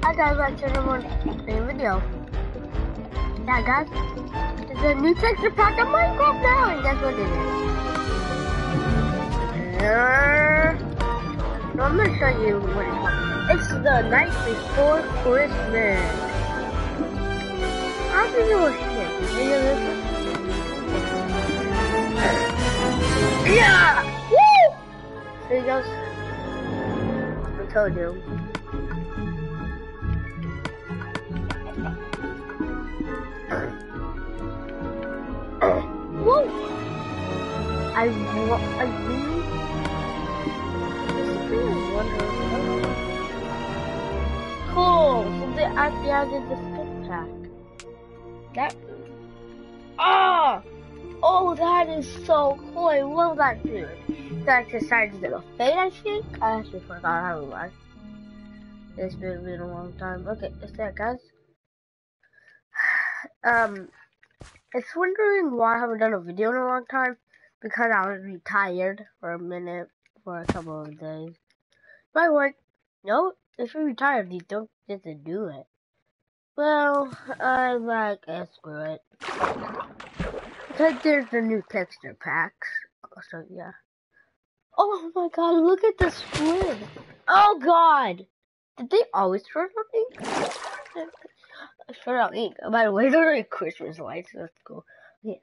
Hi guys, back to another new video. Yeah guys, there's a new texture pack on Minecraft now, and guess what it is? I'm gonna show you what it's called. It's the night before Christmas. How do you shit? You hear this one? Yeah! Woo! There he goes. I told you. Woo! I really cool. So they actually added the skip pack. That oh, that is so cool. I love that dude. That's the size of the fade, I think. I actually forgot how it was. It's been a long time. Okay, that's that, guys. It's wondering why I haven't done a video in a long time. Because I was retired for a minute, for a couple of days. By the way, no, if you're retired, you don't get to do it. Well, I'm like, screw it. Because there's the new texture packs. So, yeah. Oh my god, look at the squid. Oh god. Did they always throw out ink? Throw out ink. By the way, those are Christmas lights. That's cool. Yeah.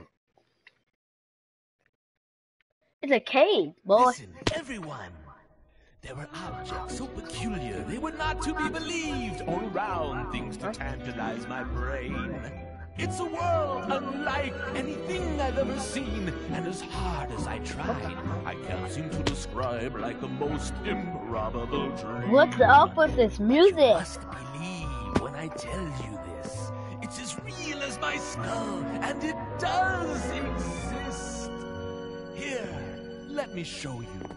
It's a cave, boy. Listen, everyone. There were objects so peculiar they were not to be believed. All around, things to tantalize my brain. It's a world unlike anything I've ever seen, and as hard as I tried, I can't seem to describe like the most improbable dream. What's up with this music? You must believe when I tell you this. It's as real as my skull, and it does exist. Here, let me show you.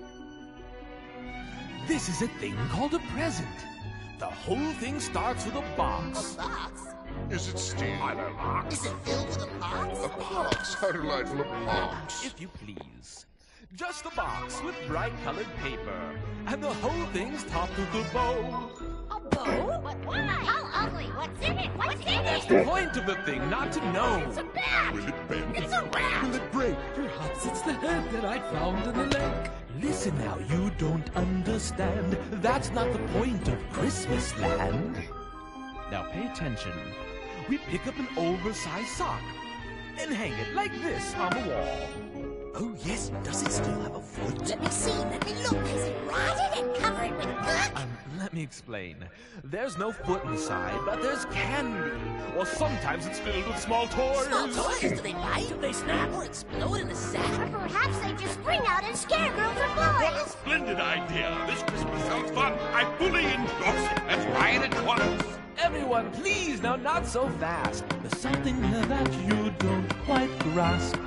This is a thing called a present. The whole thing starts with a box. A box? Is it steel? I don't know. Is it filled with a box? A box? How delightful, a box. If you please. Just a box with bright-colored paper. And the whole thing's topped with a bow. A bow? But why? How ugly? What's in it? What's in That's it? the point of the thing, not to know. It's a bat! Will it bend? It's a rat! Will it break? Perhaps it's the head that I found in the lake. Listen now, you don't understand. That's not the point of Christmas land. Now pay attention. We pick up an oversized sock and hang it like this on the wall. Oh, yes. Does it still have a foot? Let me see. Let me look. Is it rotted and covered with dirt? Let me explain. There's no foot inside, but there's candy. Or sometimes it's filled with small toys. Small toys? Do they bite? Do they snap or explode in a sack? Or perhaps they just spring out and scare girls or boys. What a splendid idea. This Christmas sounds fun. I fully endorse it. Let's buy it at once. Everyone, please, now not so fast. There's something here that you don't quite grasp.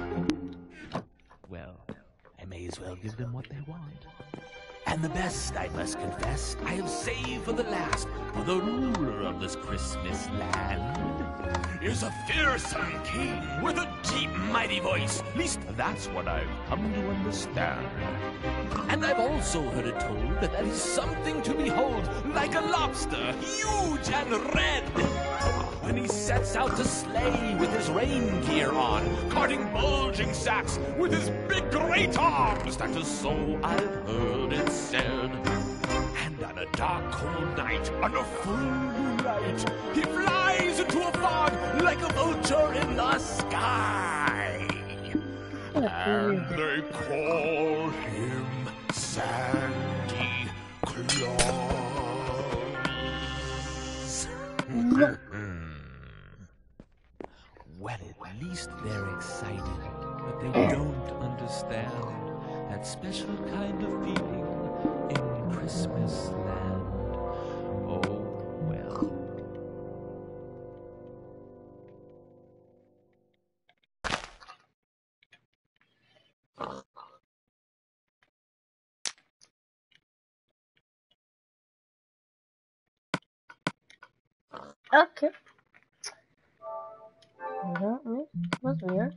Well, I may as well give them what they want. And the best, I must confess, I have saved for the last, for the ruler of this Christmas land is a fearsome king with a deep, mighty voice. At least that's what I've come to understand. And I've also heard it told that is something to behold, like a lobster, huge and red. When he sets out to slay with his reindeer on, carting bulging sacks with his big great arms. That is so I've heard it said. And on a dark, cold night, under full moonlight, he flies into a fog like a vulture in the sky. And they call him Sandy Claus. Well, at least they're excited, but they don't understand that special kind of feeling in Christmas land. Oh, well. Okay. What's weird?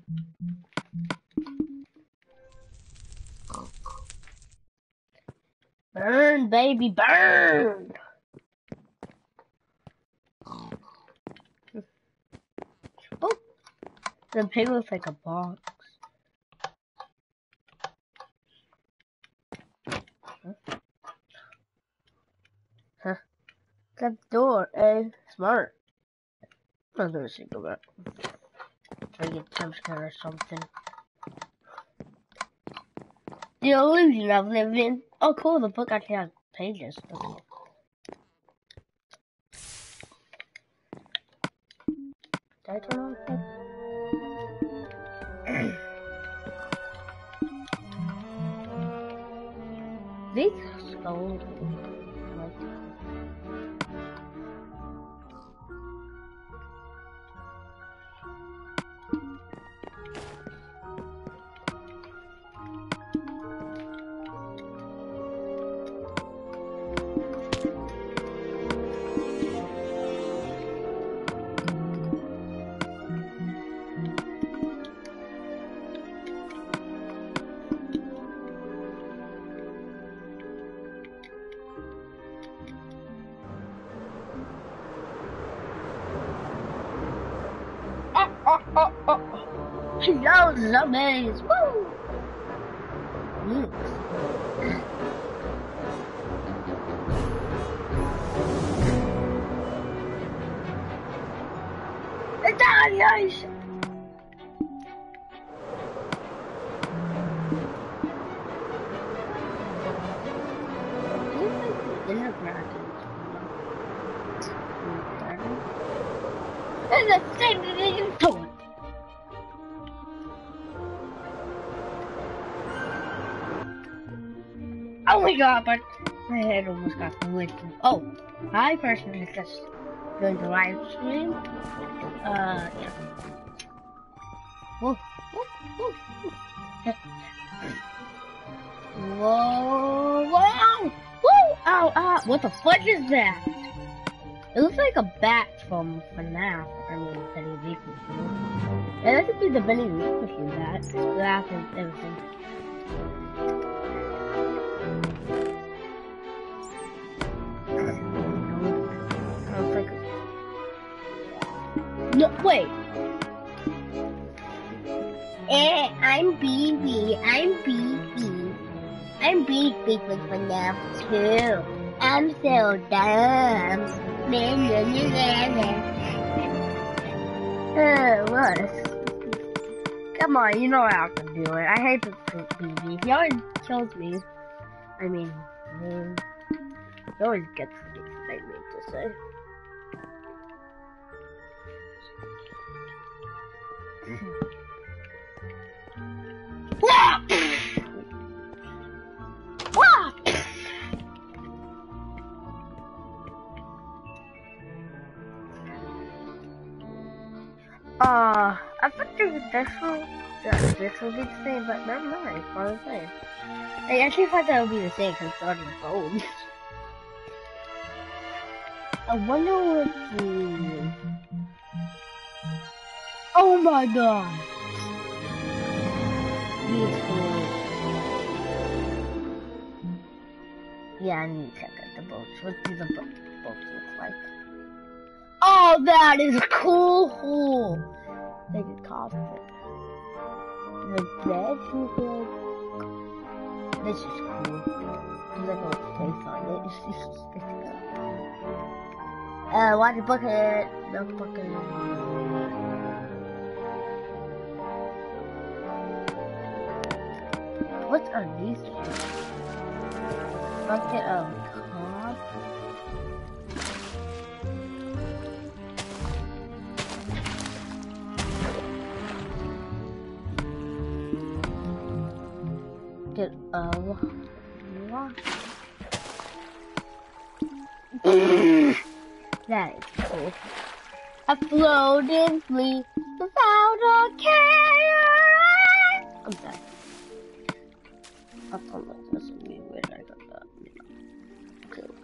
Burn, baby, burn! The pig looks like a box. Huh? That door, eh? Smart. I'm gonna see go back. Try to get jump scare or something. The illusion of living. Oh, cool. The book actually has pages. Okay. Did I turn on the These skulls. Yo, zombies! Woo! Retaliation! There's a thing that you told. Oh my god, but my head almost got blitzed. Oh, hi person is just doing the live stream. Yeah. Whoa, whoa, whoa, whoa, whoa, whoa, ow, ow, what the fuck is that? It looks like a bat from FNAF. I mean, Bendy machine. Yeah, that could be the Bendy machine bat. Glass and everything. No, wait. I'm BB. I'm BB. I'm big with FNAF too. I'm so dumb. What? Come on, you know how to do it. I hate this BB. He always kills me. I mean, he always gets things I mean to say. I thought this would be the same, but never mind, it's not the same. I actually thought that would be the same because it's already bones. I wonder what the... Oh my god! Beautiful. Yeah, I need to check out the boats. What do the boats look like? Oh, that is cool! They could cockpit. The bed look like... This is cool. There's like a face on it. Water bucket. Milk bucket. What are these things? Bucket of cob. Bucket of water. That is cool. A floating fleet without a care. I'm sorry. I thought that was weird when I got that. Cool.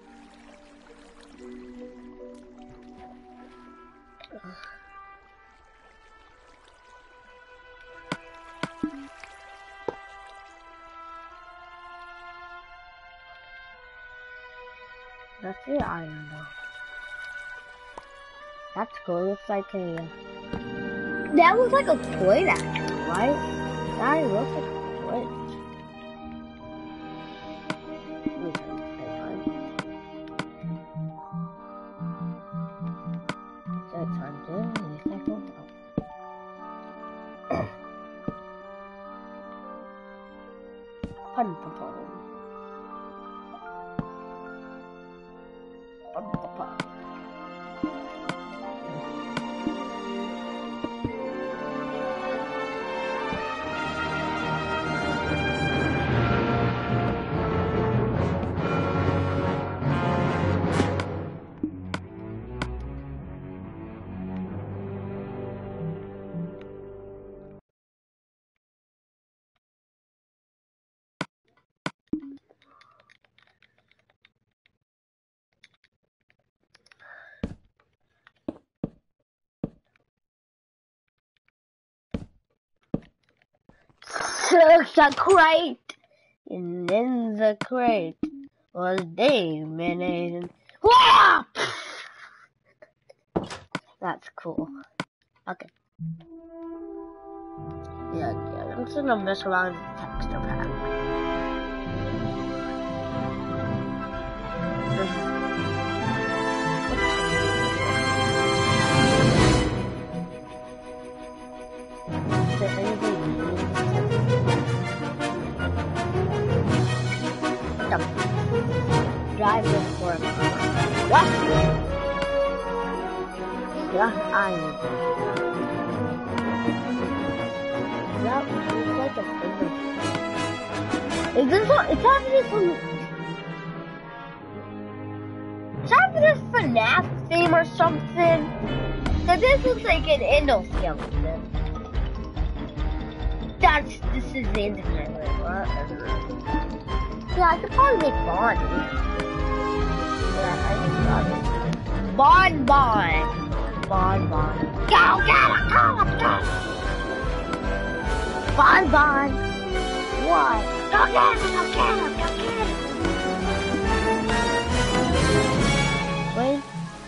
That's the iron though. That's cool. Looks like a That looks like a toy, actually, right? That looks like a toy. Such a crate, and in the crate was Damon. Whoa! That's cool. Okay. Yeah, I'm just gonna mess around with the texture pack. Drive this for a what? Yeah, I am. That looks like a finger. Is this what? It's after some. It's after this FNAF theme or something. So this looks like an endoskeleton. This is the internet, right? Yeah, I could probably make Bonnie. Yeah, I think Bonnie. Bon. Go get it! Go! Bon. What? Go get it! Wait.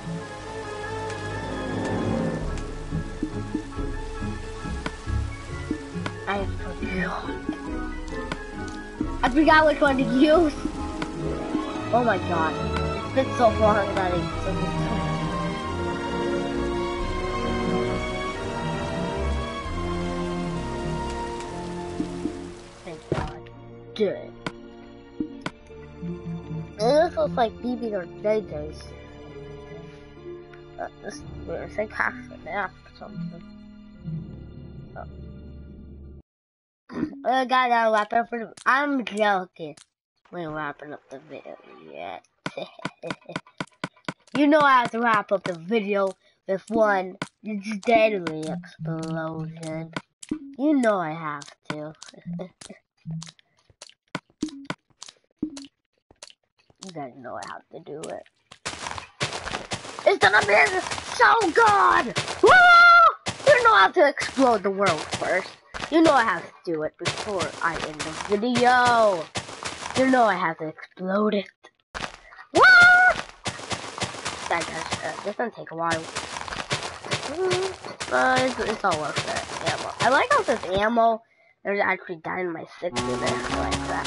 I forgot which one to use. Oh my god. It's been so long that it's so thank god. Good. This looks like BB or JJ's. This looks like half an app or something. Oh. I gotta wrap up for I'm joking. We ain't wrapping up the video yet. You know I have to wrap up the video with one deadly explosion. You know I have to. You guys know I have to do it. It's gonna be so good! Woo! You know I have to explode the world first. You know I have to do it before I end the video. You know I have to explode it. What? This gonna take a while. It's all worth it. Ammo. I like how this ammo, there's actually dynamite sticks in it. I like that.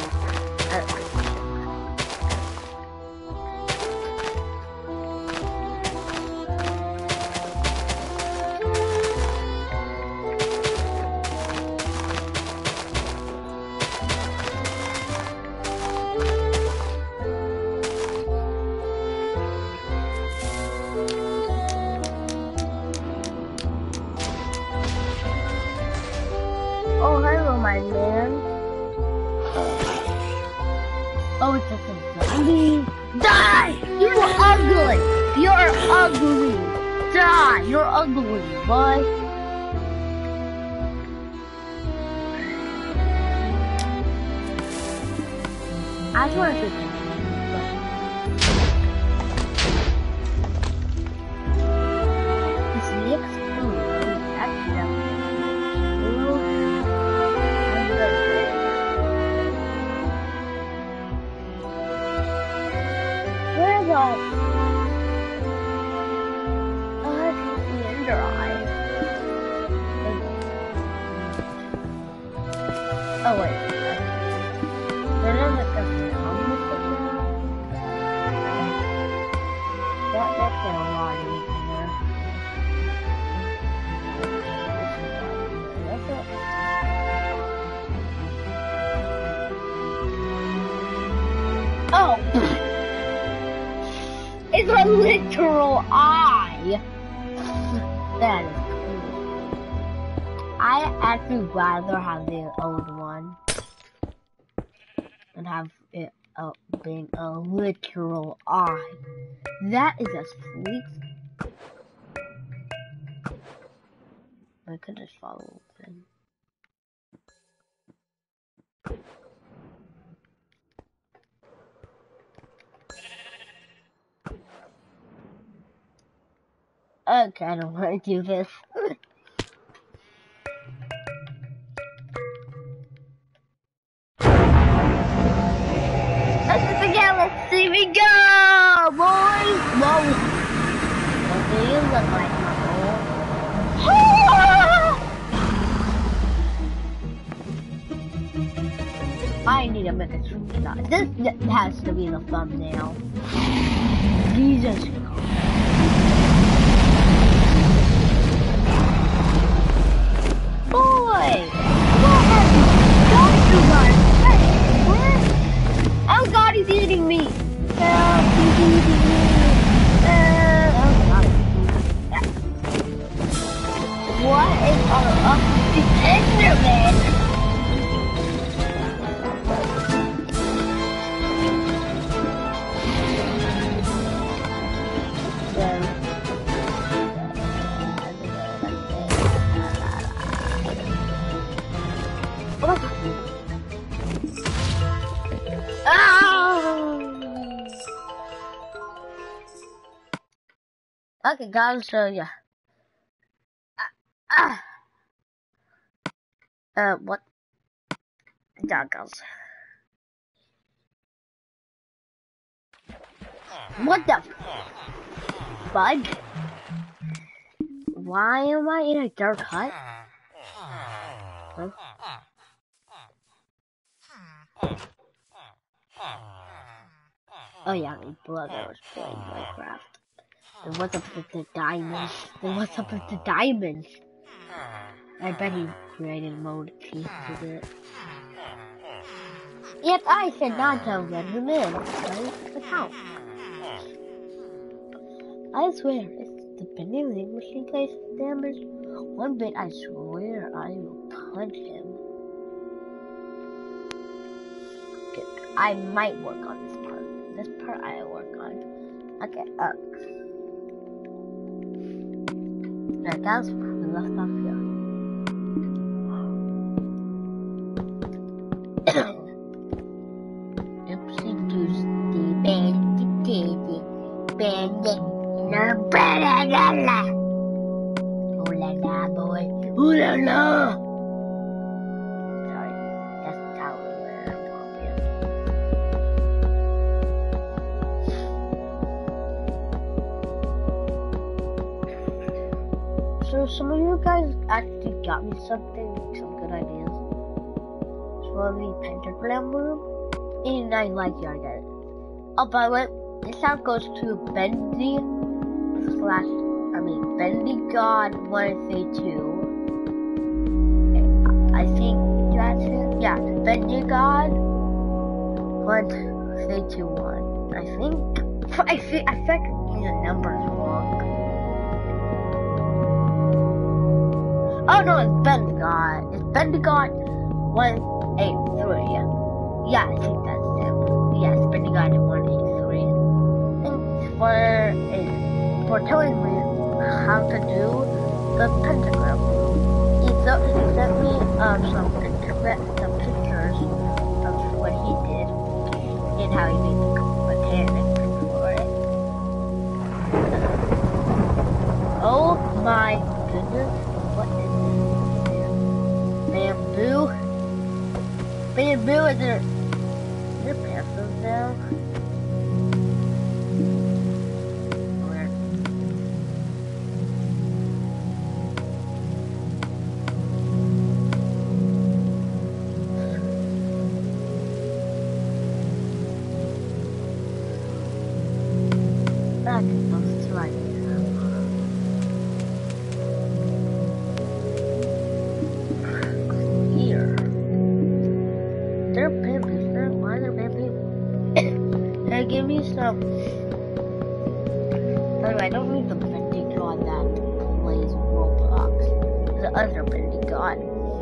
Oh, hello, my man. Oh, it's just a zombie. Die! You're ugly! You're ugly! Die! You're ugly, boy! I just want to say this next food, actually, where's all? Oh, I can see under eye. Oh wait. There is like a sound missing now. That makes it a lot easier. That's it. Oh! It's a literal eye! That is cool. I actually rather have the old one and have it being a literal eye. That is a sweet. I could just follow him. Okay, I don't want to do this. Let's do it again. Let's see me go, boys. Whoa. What do you look like, my boy? I need to make a screenshot. This has to be the thumbnail. Jesus Christ. Boy! What have you done to my face? What? Oh god, he's eating me! Help, he's eating me! Oh god. What is all up with the Enderman? Okay, guys, so yeah. What? Yeah, guys. What the fudge? Why am I in a dark hut? Huh? Oh yeah, my brother was playing Minecraft. Then what's up with the diamonds? I bet he created mode keys with it. Yet I said not to let him in. Right? Account. I swear, if the Bendy machine plays damage one bit, I swear I will punch him. Okay, I might work on this part. This part I'll work on. Okay, Right, guys, we left off here. Oopsie doosty, bandy daisy, bandy, no la la. Ooh la la, boy. Ooh la la. Sorry, that's how I'm talking. So some of you guys actually got me something, some good ideas. For the pentagram room, and I like your idea. Oh, by the way, this sound goes to Bendy God 132. I think that's it. Yeah, Bendy God 1321. I think I feel like the numbers wrong. Oh no, it's Bendy God. It's Bendy God 183. Yeah, I think that's him. Yes, Bendy God 183. Thanks for telling me how to do the pentagram. He sent me some pictures of what he did and how he made the mechanic for it. Oh my goodness. What is this? Bamboo? Bamboo, is there pencils now? Where? That's those two right here. They're babies. Why are they babies? Hey, give me some. By the way, I don't need the Bendy god that plays Roblox. The other Bendy god.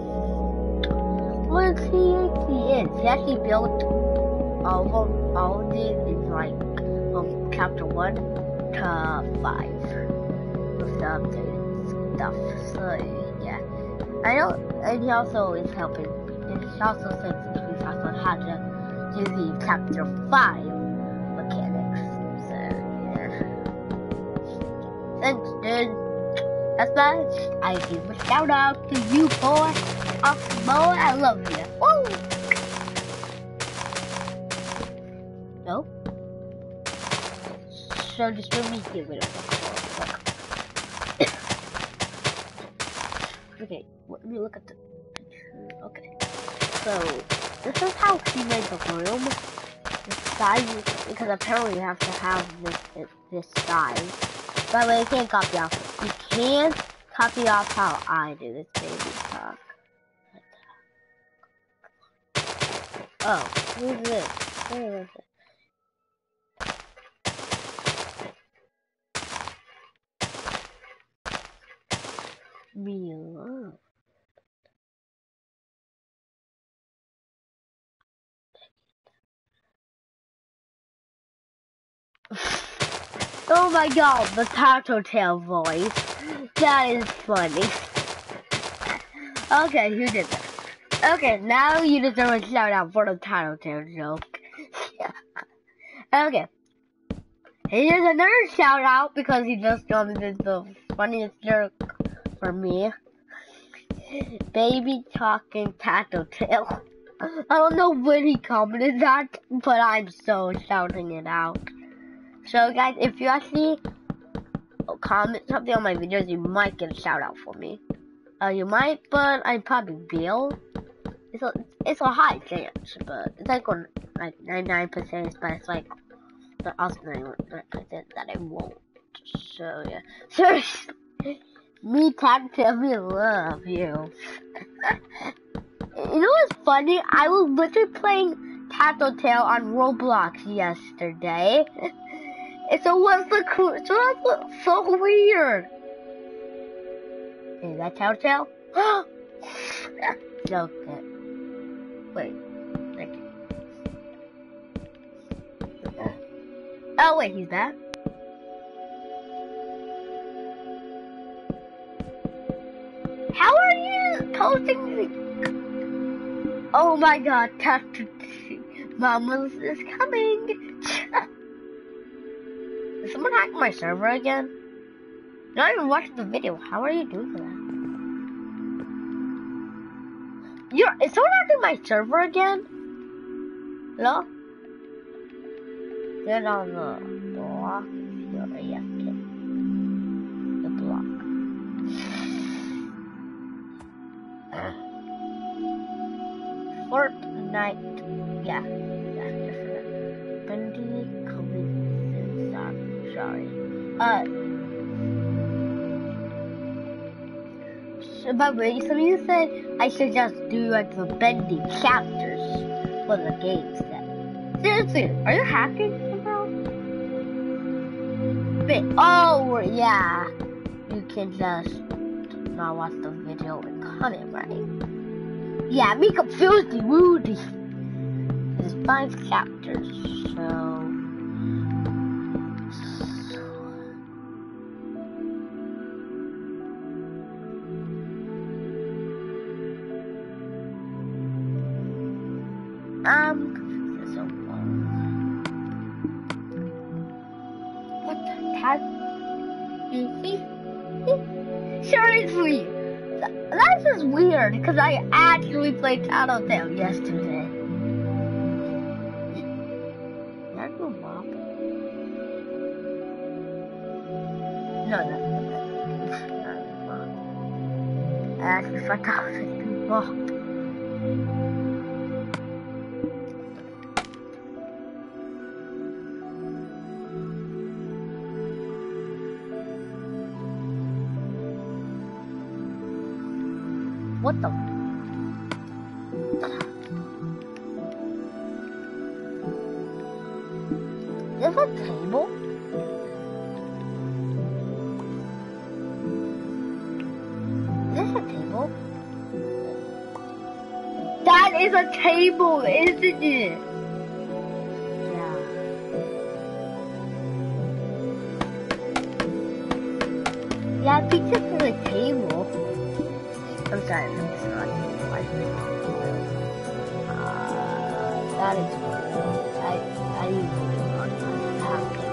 Look, he is. He actually built all of these in like chapter 1 to 5 with the updated stuff. So yeah, I know, and he also is helping. And he also said we talked on how to do the chapter 5 mechanics. So yeah, thanks, dude. That's much. I give a shout out to you, boy. Awesome boy, I love you. Woo! No? So just let me get rid of that. Okay, let me look at the picture. Okay. So, this is how she made the room. The size, because apparently you have to have this size. By the way, you can't copy off. You can copy off how I do this baby talk. Oh, who's this? Where is it? Me alone. Oh my god, the Tattletale voice. That is funny. Okay, who did that? Okay, now you deserve a shout out for the Tattletale joke. Okay. Here's another shout out because he just commented the funniest joke for me. Baby talking Tattletale. I don't know when he commented that, but I'm so shouting it out. So guys, if you actually comment something on my videos, you might get a shout out for me. You might, but I probably will. It's a high chance, but it's like on like 99%, but it's like also 99% that I won't. So yeah, seriously, me Tattletale, me love you. You know what's funny? I was literally playing Tattletale on Roblox yesterday. So what's so weird? Is that Tattletale? Okay. Wait. Thank you. Oh wait, he's back. How are you posting the... Oh my god, Mama's is coming. Did someone hack my server again? Not even watching the video. How are you doing that? Is someone hacking my server again? Hello? Get on the block. You're AFK. The block. Fortnite. Yeah, different. Bendy coming soon. Sorry. So by the way, some of you said I should just do like the Bendy chapters for the game set. Seriously, are you hacking somehow? Wait, oh yeah, you can just not watch the video and comment, right? Yeah, me confused, Woody. There's 5 chapters, so. This is so fun. What the heck? Seriously, that's just weird because I actually played Tattletale yesterday. Did I do a mob? No, that's not a mob. I actually thought that was a mob. What the? Is this a table? Is this a table? That is a table, isn't it? Yeah. Yeah, pizza is a table. I'm sorry, I'm not like that is I usually do not have to.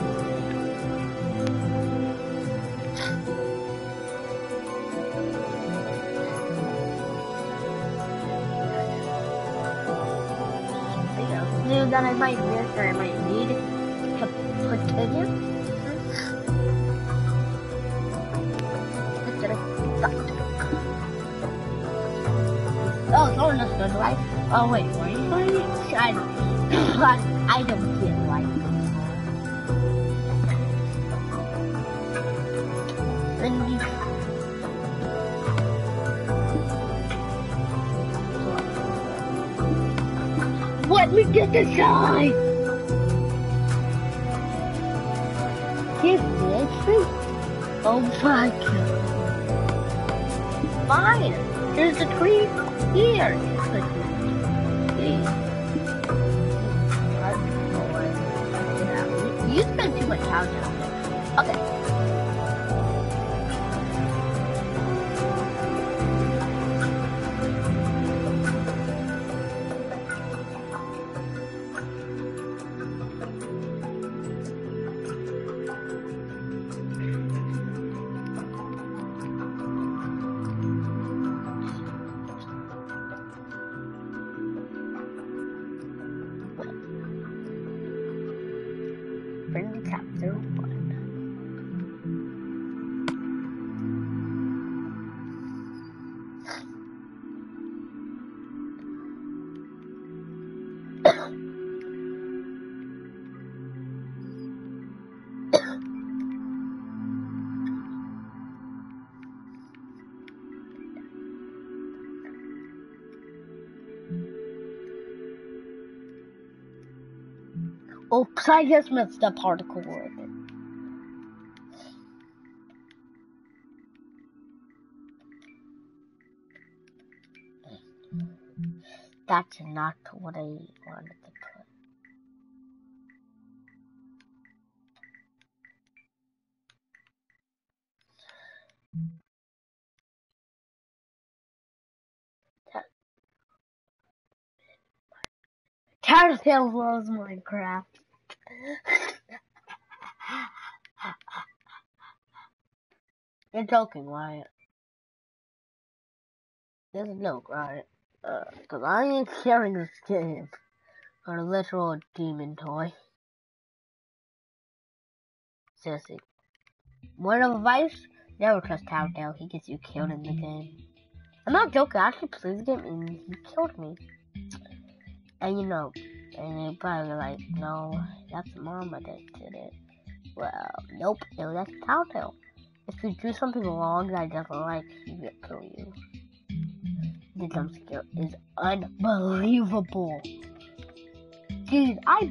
New that I might miss or I might need to continue. Oh, someone just goes right. Oh wait, were you going to I don't get right anymore. Let me get the sign! Give me a treat. Oh my god. Fine. There's a tree here. You spend too much time on it. Okay. Bendy chapter 1. Oops, I just missed the particle word. That's not what I wanted to put. Tattletale loves Minecraft. You're joking, right? There's a joke, right? Cause I ain't sharing this game. Or a literal demon toy. Seriously. Word of advice? Never trust Tattletale. He gets you killed in the game. I'm not joking. I actually played the game and he killed me. And you know, and you're probably like, no, that's Mama that did it. Well, nope, no, that's Tattletale. If you do something wrong that I don't like, he will kill you. The jump scare is unbelievable. Dude, I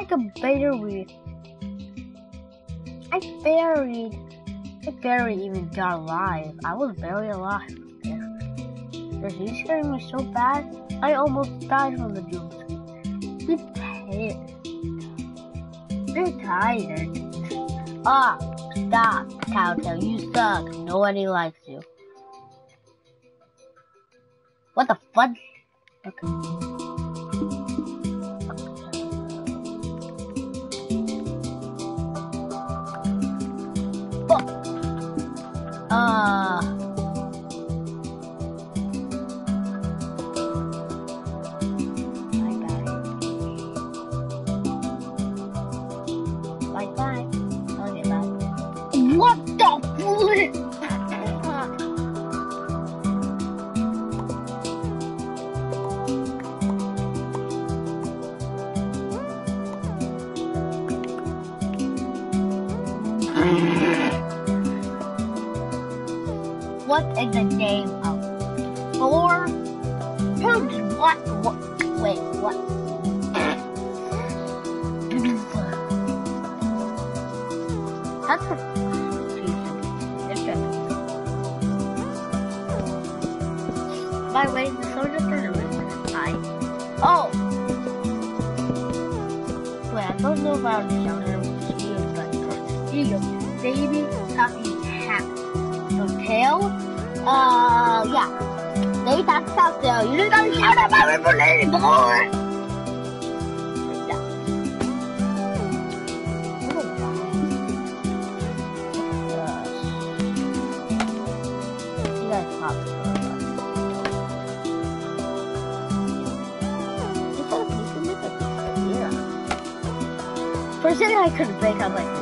barely even got alive. I was barely alive. Is he scaring me so bad? I almost died from the jump scare. You're tired. Ah, stop, Tattletale. You suck. Nobody likes you. What the fudge? Okay. Fuck. Bye. Okay, bye. What the flip? What is the name of What? What? Wait, what? That's a by the way, the soldier tournament. Oh! Wait, I don't know about the younger students, but here you go. Baby Coffee Hat. So, tail? Yeah. They got south there. You just gotta shout out my river lady, boy! For a second, I couldn't break up like this.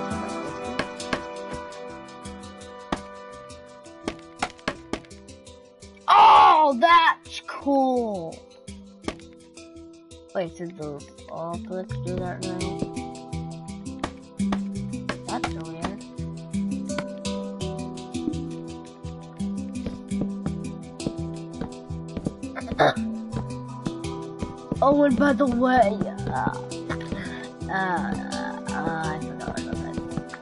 Oh, that's cool. Wait, so the let's do that now. That's so weird. Oh, and by the way, I forgot about that.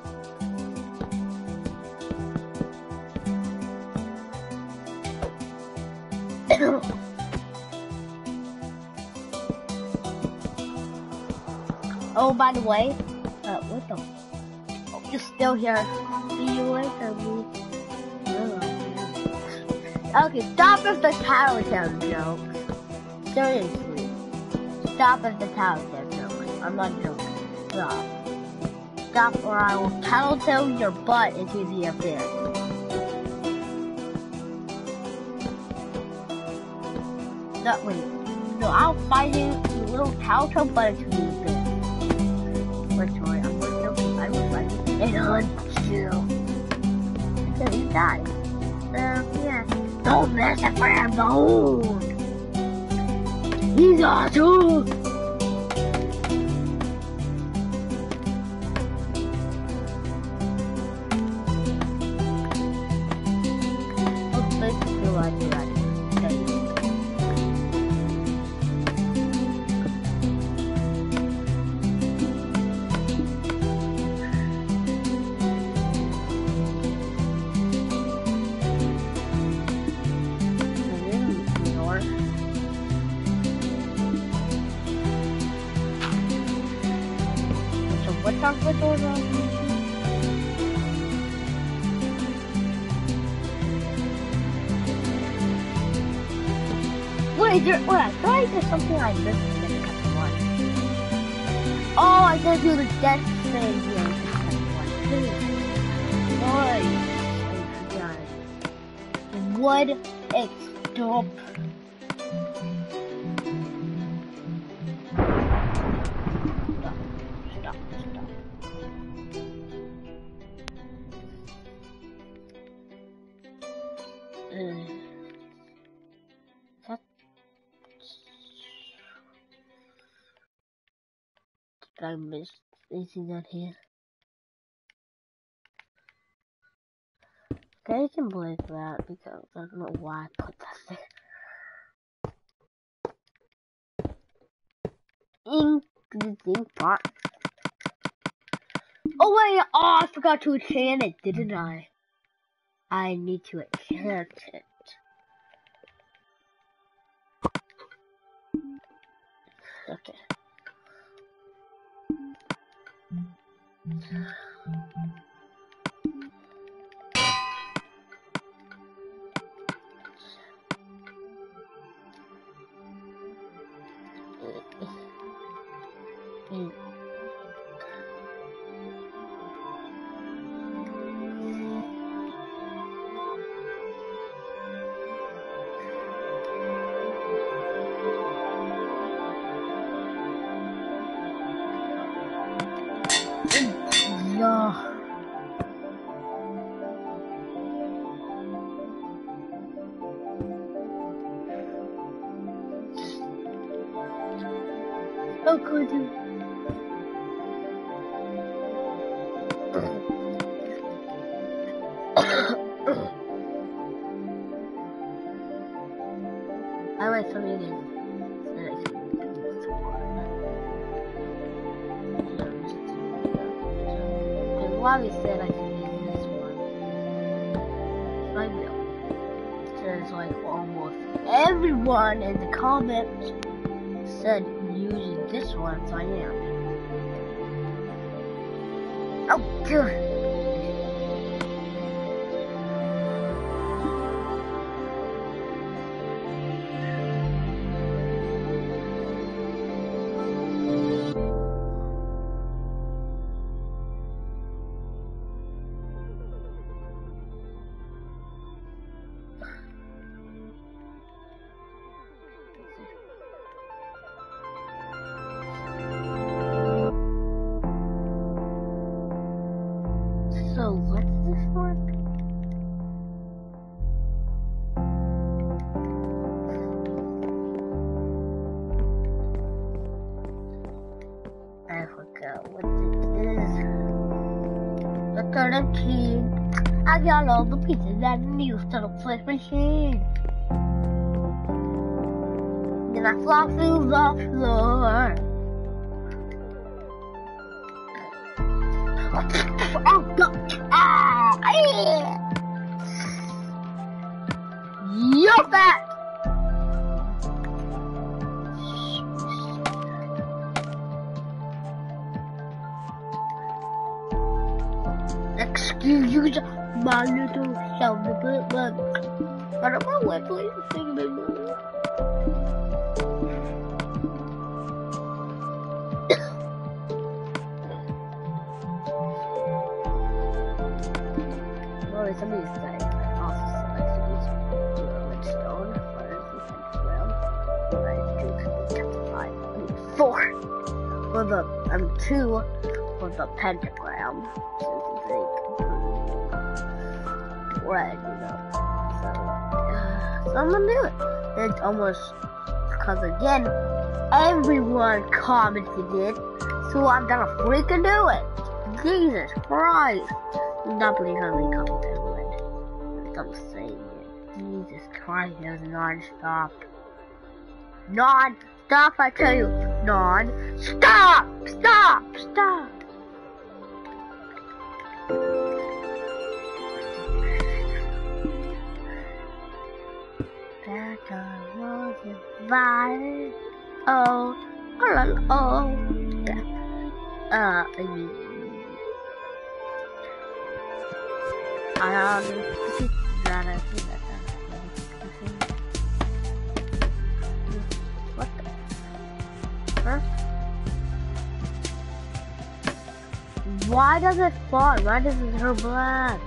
Oh, by the way, what the? Oh, you're still here. See you later, me. Okay, stop with the tower down jokes. Seriously. Stop with the tower down jokes. I'm not joking. Stop. Stop or I will tattletale your butt into the abyss. No, wait. No, I'll fight you, you little tattletale butt into the abyss. Wait, sorry, I'm not joking. I will fight you and until you die. Yeah. Don't mess up for your bone. He's awesome. What's up with those Wait, I feel like there's something I missed in the second one. Oh, I gotta do the death thing here in the second one too. Boy, I forgot. Wood stop. Did I miss anything down here? Okay, I can believe that because I don't know why I put that there. Ink pot. Oh wait, oh I forgot to enchant it, didn't I? I need to enchant it. Okay. Yeah. Oh, could you? I like some eating. Bobby said I should use this one. So I will. There's like almost everyone in the comments said using this one, so I am. Oh, good. So what's this one? I forgot what it is. The 13. I got all the pieces that I need to the flash machine. Then I fly through the floor. Oh God! Ah! Yeah! You're back! Excuse my little sound, but out of my way, please sing me more. Somebody's saying I also select use redstone for the pentagram. But I do kept 4 for the 2 for the pentagram. Red, you know. So I'm gonna do it. It's almost because again, everyone commented it, so I'm gonna freaking do it. Jesus Christ! Not believe how many comments I read. I'm saying it. Jesus Christ, it was non-stop. Non-stop, I tell you. Non-stop! Stop! Stop! That I was invited. Oh, oh, yeah. I mean. What the? Huh? Why does it fall? Why does it turn black?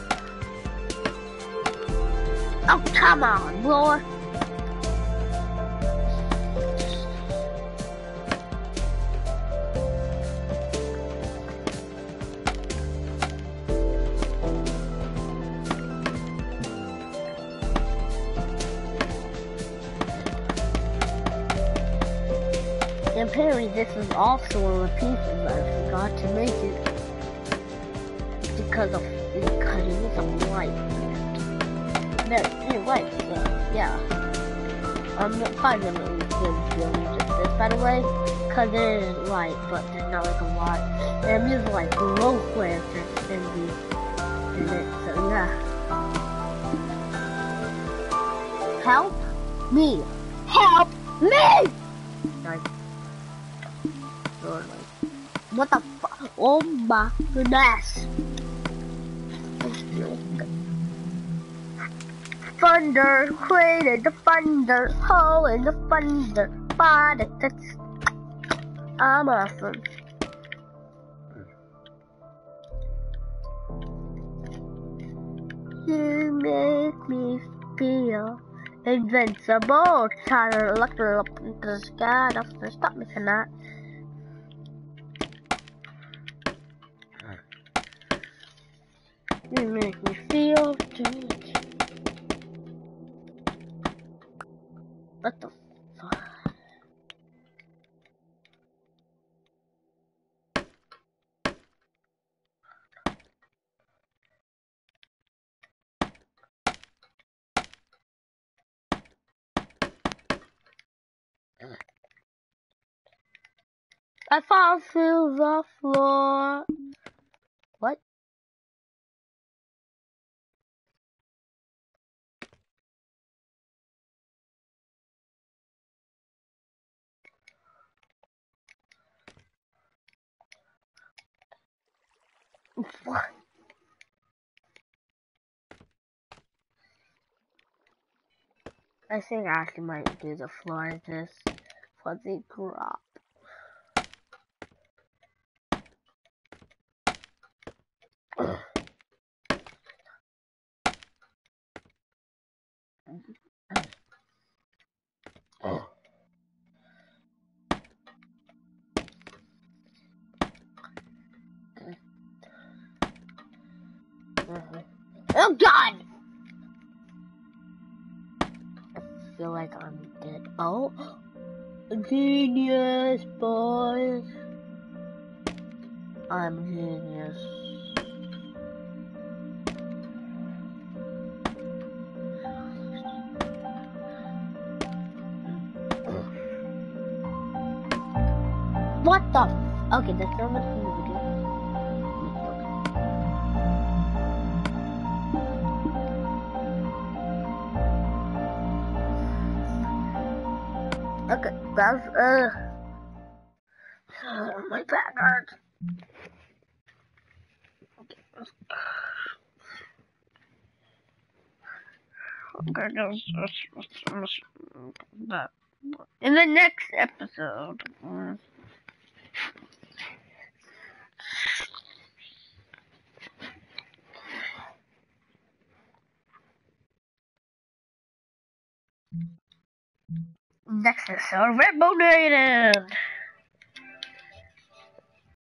Oh, come on, boy. And apparently this is also one of the pieces I forgot to make it because of cutting some light. No, light, so yeah. I'm probably gonna use this by the way, because it is light, but there's not like a lot. And I'm using like glow lanterns in it, so yeah. Help me! Help me! Like, what the fuck? Oh my goodness! Thunder, created the thunder, hole in the thunder, body that's I'm awesome. You make me feel invincible. Try to look up into the sky, don't stop me tonight. You make me feel good. What the fuck? I fall through the floor. What? What? I think I actually might do the floor of this for the crop. Oh God! I feel like I'm dead. Oh, genius, boys! I'm genius. What the? Okay, that's not much from the video. Okay, that's my back hurts. Okay, in the next episode. Next episode, RedBoneAden's.